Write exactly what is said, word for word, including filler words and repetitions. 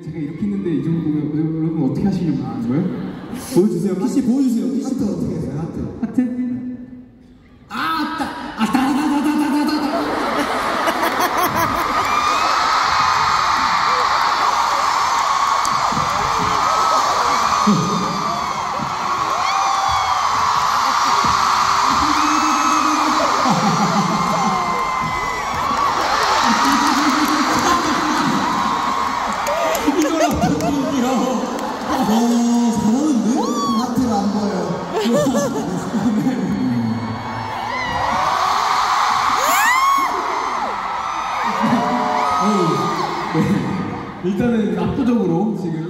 제가 이렇게 했는데 이 정도면 여러분 어떻게 하시려고 아, 저요? 보여주세요. 키씨 보여주세요. 키씨트 어떻게 했어요? 하트. 하트? 아, 따, 아, 따다다다다다다다. 와, 잘하는데? 하트가 안 보여요. 네. 일단은 압도적으로 지금